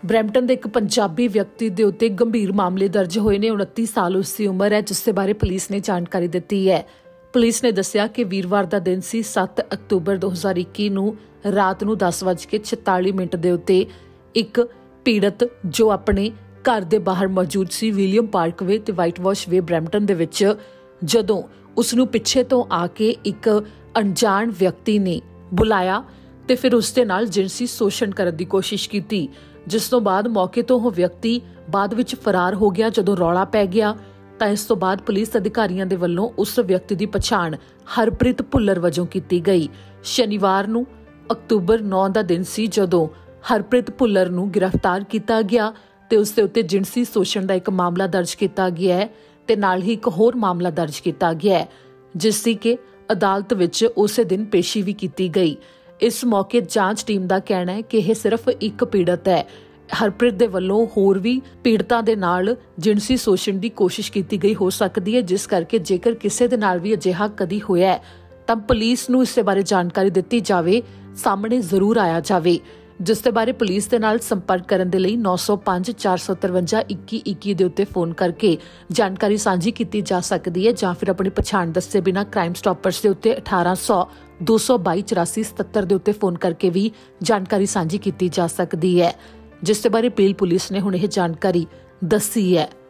Brampton ਦੇ ਇੱਕ ਪੰਜਾਬੀ ਵਿਅਕਤੀ ਦੇ ਉੱਤੇ ਗੰਭੀਰ ਮਾਮਲੇ ਦਰਜ ਹੋਏ ਨੇ। 29 ਸਾਲ ਉਸ ਦੀ ਉਮਰ ਹੈ, ਜਿਸ ਦੇ ਬਾਰੇ ਪੁਲਿਸ ਨੇ ਜਾਣਕਾਰੀ ਦਿੱਤੀ ਹੈ। ਪੁਲਿਸ ਨੇ ਦੱਸਿਆ ਕਿ ਵੀਰਵਾਰ ਦਾ ਦਿਨ ਸੀ 7 ਅਕਤੂਬਰ 2021 ਨੂੰ ਰਾਤ ਨੂੰ 10:46 ਦੇ ਉੱਤੇ ਇੱਕ ਪੀੜਤ ਜੋ ਆਪਣੇ ਘਰ ਦੇ ਬਾਹਰ ਮੌਜੂਦ ਸੀ ਵਿਲੀਅਮ ਪਾਰਕਵੇ ਤੇ ਵਾਈਟ ਵਾਸ਼ ਵੇ ਬਰੈਂਪਟਨ ਦੇ ਵਿੱਚ, ਜਦੋਂ ਉਸ ਨੂੰ ਪਿੱਛੇ ਤੋਂ ਆ ਕੇ ਇੱਕ ਅਣਜਾਣ ਵਿਅਕਤੀ ਨੇ ਬੁਲਾਇਆ ਤੇ ਫਿਰ ਉਸ ਦੇ ਨਾਲ ਜਿਨਸੀ ਸ਼ੋਸ਼ਣ ਕਰਨ ਦੀ ਕੋਸ਼ਿਸ਼ ਕੀਤੀ, ਜਿਸ ਤੋਂ ਬਾਅਦ ਮੌਕੇ ਤੋਂ ਉਹ ਵਿਅਕਤੀ ਬਾਅਦ ਵਿੱਚ ਫਰਾਰ ਹੋ ਗਿਆ। ਜਦੋਂ ਰੌਲਾ ਪੈ ਗਿਆ ਤਾਂ ਇਸ ਤੋਂ ਬਾਅਦ ਪੁਲਿਸ ਅਧਿਕਾਰੀਆਂ ਦੇ ਵੱਲੋਂ ਉਸ ਵਿਅਕਤੀ ਦੀ ਪਛਾਣ ਹਰਪ੍ਰੀਤ ਭੁੱਲਰ ਵਜੋਂ ਕੀਤੀ ਗਈ। ਸ਼ਨੀਵਾਰ ਨੂੰ ਅਕਤੂਬਰ 9 ਦਾ ਦਿਨ ਸੀ ਜਦੋਂ ਹਰਪ੍ਰੀਤ ਭੁੱਲਰ ਨੂੰ ਗ੍ਰਿਫਤਾਰ ਕੀਤਾ ਗਿਆ ਤੇ ਉਸ ਦੇ ਉੱਤੇ ਜਿਨਸੀ ਸ਼ੋਸ਼ਣ ਦਾ ਇੱਕ ਮਾਮਲਾ ਦਰਜ ਕੀਤਾ ਗਿਆ ਹੈ ਤੇ ਨਾਲ ਹੀ ਇੱਕ ਹੋਰ ਮਾਮਲਾ ਦਰਜ ਕੀਤਾ ਗਿਆ ਹੈ, ਜਿਸ ਦੀ ਕਿ ਅਦਾਲਤ ਵਿੱਚ ਉਸੇ ਦਿਨ ਪੇਸ਼ੀ ਵੀ ਕੀਤੀ ਗਈ। ਇਸ ਮੌਕੇ ਜਾਂਚ ਟੀਮ ਦਾ ਕਹਿਣਾ ਹੈ ਕਿ ਇਹ ਸਿਰਫ ਇੱਕ ਪੀੜਤ ਹੈ। ਹਰਪ੍ਰੀਤ ਦੇ ਵੱਲੋਂ ਹੋਰ ਵੀ ਪੀੜਤਾਂ ਦੇ ਨਾਲ ਜਿਨਸੀ ਸ਼ੋਸ਼ਣ ਦੀ ਕੋਸ਼ਿਸ਼ ਕੀਤੀ ਗਈ ਹੋ ਸਕਦੀ ਹੈ, ਜਿਸ ਕਰਕੇ ਜੇਕਰ ਕਿਸੇ ਦੇ ਨਾਲ ਵੀ ਅਜਿਹਾ ਕਦੀ ਹੋਇਆ ਤਾਂ ਪੁਲਿਸ ਨੂੰ ਇਸ ਦੇ ਬਾਰੇ ਜਾਣਕਾਰੀ ਦਿੱਤੀ ਜਾਵੇ, ਸਾਹਮਣੇ ਜ਼ਰੂਰ ਆਇਆ ਜਾਵੇ। ਜਿਸ ਦੇ ਬਾਰੇ ਪੁਲਿਸ ਦੇ ਨਾਲ ਸੰਪਰਕ ਕਰਨ ਦੇ ਲਈ 905 453 2121 ਦੇ ਉੱਤੇ ਫੋਨ ਕਰਕੇ ਜਾਣਕਾਰੀ ਸਾਂਝੀ ਕੀਤੀ ਜਾ ਸਕਦੀ ਹੈ, ਜਾਂ ਫਿਰ ਆਪਣੀ ਪਛਾਣ ਦੱਸੇ ਬਿਨਾਂ ਕ੍ਰਾਈਮ ਸਟਾਪਰਸ ਦੇ ਉੱਤੇ 1800 222 84 77 ਦੇ ਉੱਤੇ ਫੋਨ ਕਰਕੇ ਵੀ ਜਾਣਕਾਰੀ ਸਾਂਝੀ ਕੀਤੀ ਜਾ ਸਕਦੀ ਹੈ, ਜਿਸ ਦੇ ਬਾਰੇ ਪੀਲ ਪੁਲਿਸ ਨੇ ਹੁਣ ਇਹ ਜਾਣਕਾਰੀ ਦੱਸੀ ਹੈ।